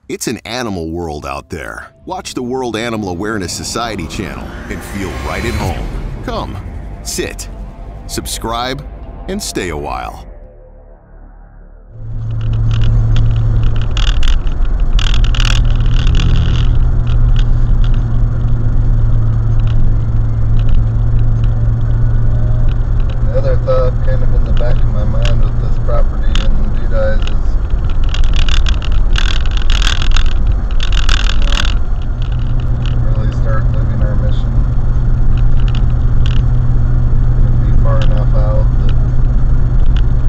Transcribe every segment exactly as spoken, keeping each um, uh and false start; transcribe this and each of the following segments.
It's an animal world out there. Watch the World Animal Awareness Society channel and feel right at home. Come, sit, subscribe, and stay a while. The other thought kind of in the back of my mind with this property and dude eyes is start living our mission and be far enough out that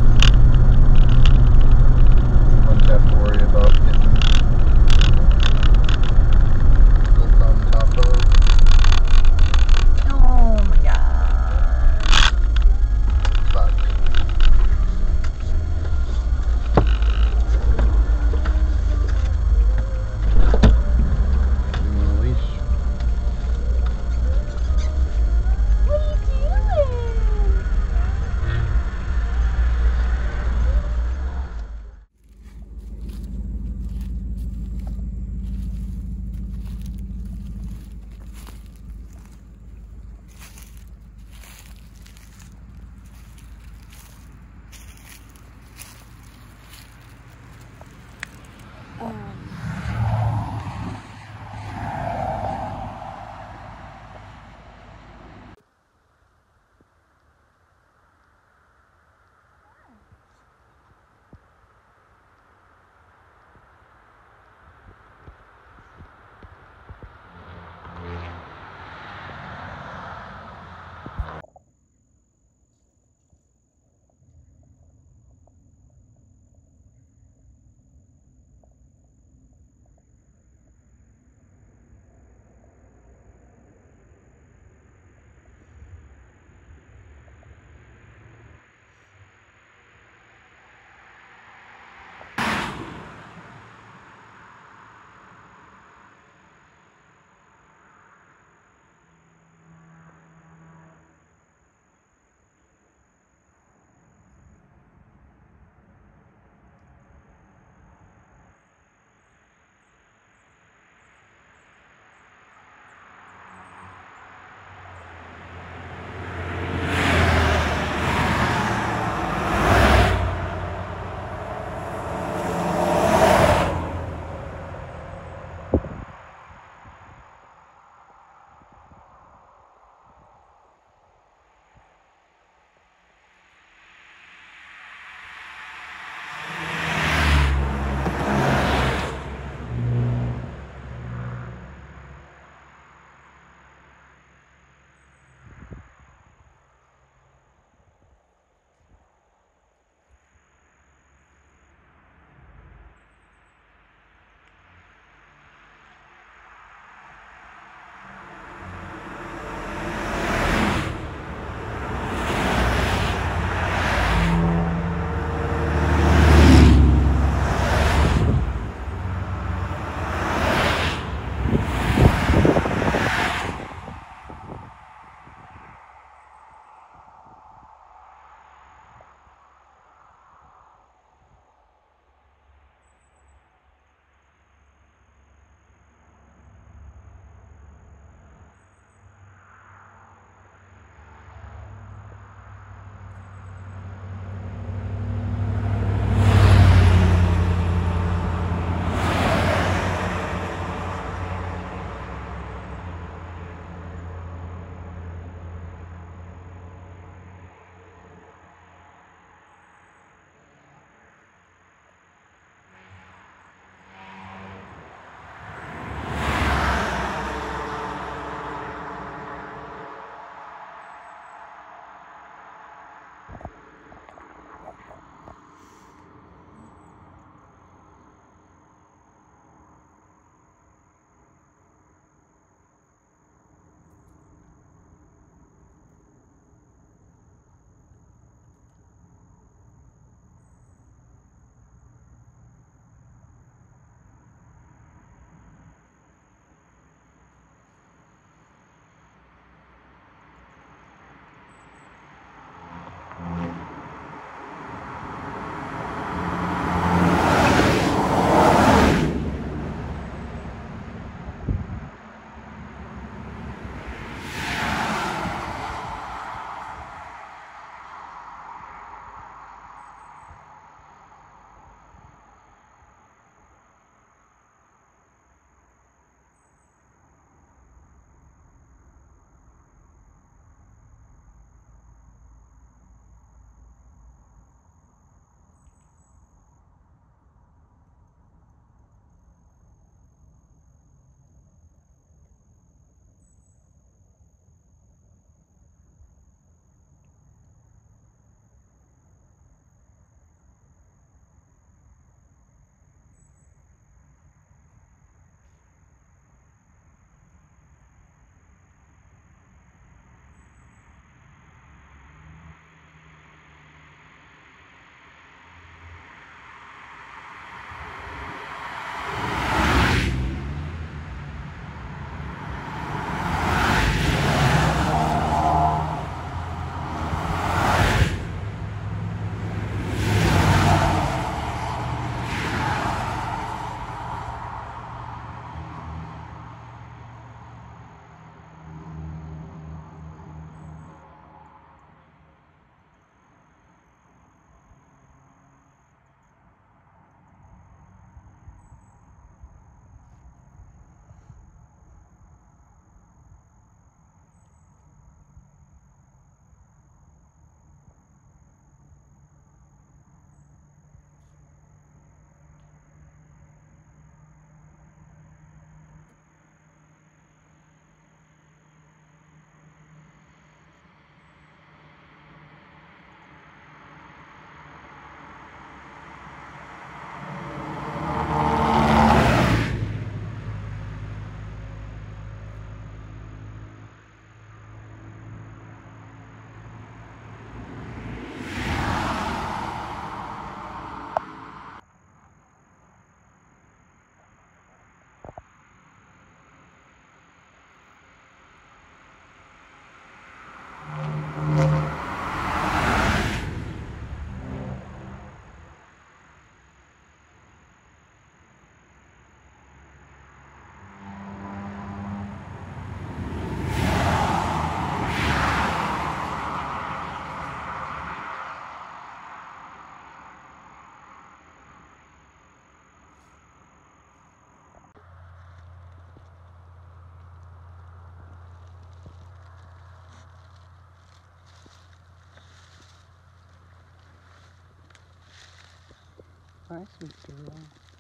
Hi, sweet girl.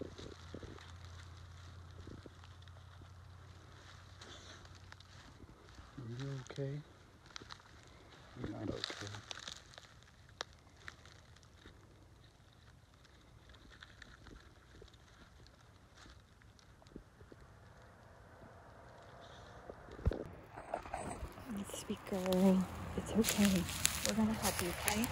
Are you okay? You're not okay. Sweet girl, it's okay. We're gonna help you, okay?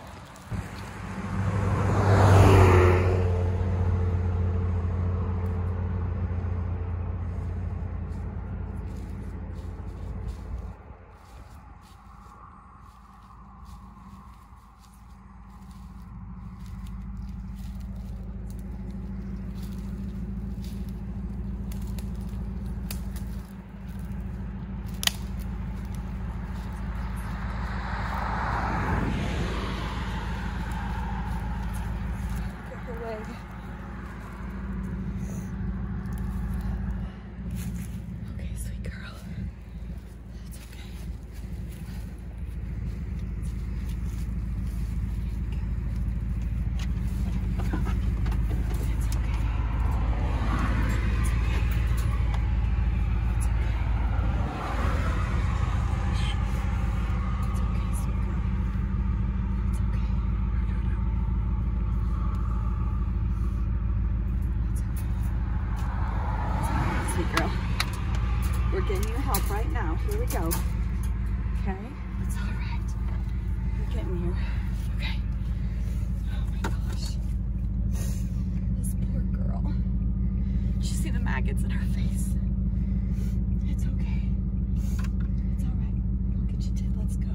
We're getting you help right now. Here we go. Okay? It's all right. We're getting you. Okay. Oh my gosh. This poor girl. Did you see the maggots in her face? It's okay. It's all right. Look at you, Tid. Let's go.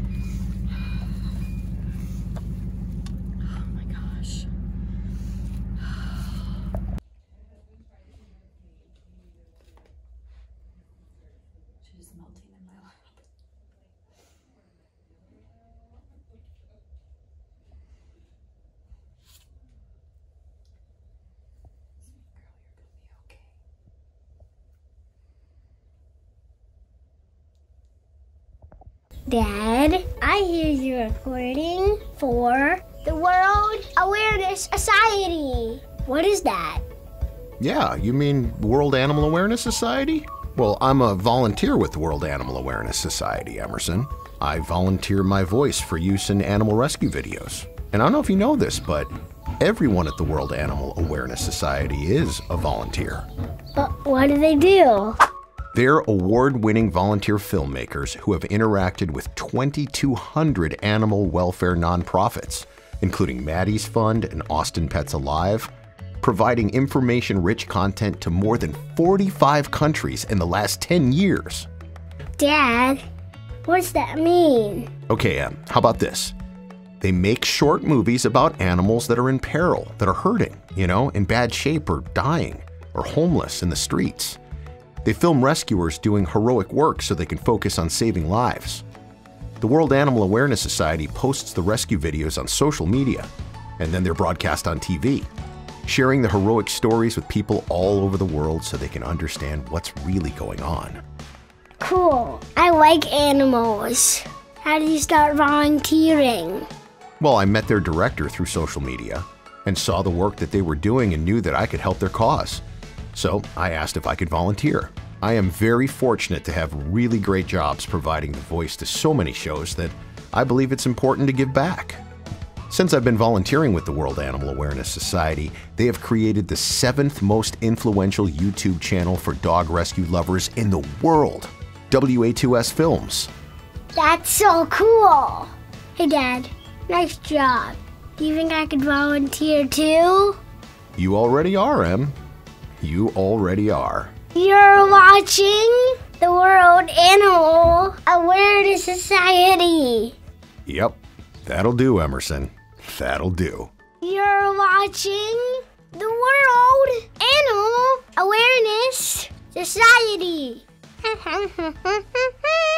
Oh my gosh. She's melting in my lap. Dad, I hear you're recording for the World Awareness Society. What is that? Yeah, you mean World Animal Awareness Society? Well, I'm a volunteer with the World Animal Awareness Society, Emerson. I volunteer my voice for use in animal rescue videos. And I don't know if you know this, but everyone at the World Animal Awareness Society is a volunteer. But what do they do? They're award-winning volunteer filmmakers who have interacted with twenty-two hundred animal welfare nonprofits, including Maddie's Fund and Austin Pets Alive, providing information-rich content to more than forty-five countries in the last ten years. Dad, what does that mean? Okay, Em, how about this? They make short movies about animals that are in peril, that are hurting, you know, in bad shape or dying, or homeless in the streets. They film rescuers doing heroic work so they can focus on saving lives. The World Animal Awareness Society posts the rescue videos on social media, and then they're broadcast on T V, sharing the heroic stories with people all over the world so they can understand what's really going on. Cool. I like animals. How did you start volunteering? Well, I met their director through social media and saw the work that they were doing and knew that I could help their cause. So I asked if I could volunteer. I am very fortunate to have really great jobs providing the voice to so many shows that I believe it's important to give back. Since I've been volunteering with the World Animal Awareness Society, they have created the seventh most influential YouTube channel for dog rescue lovers in the world, W A two S Films. That's so cool. Hey, Dad, nice job. Do you think I could volunteer too? You already are, Em. You already are. You're watching the World Animal Awareness Society. Yep, that'll do, Emerson. That'll do. You're watching the World Animal Awareness Society.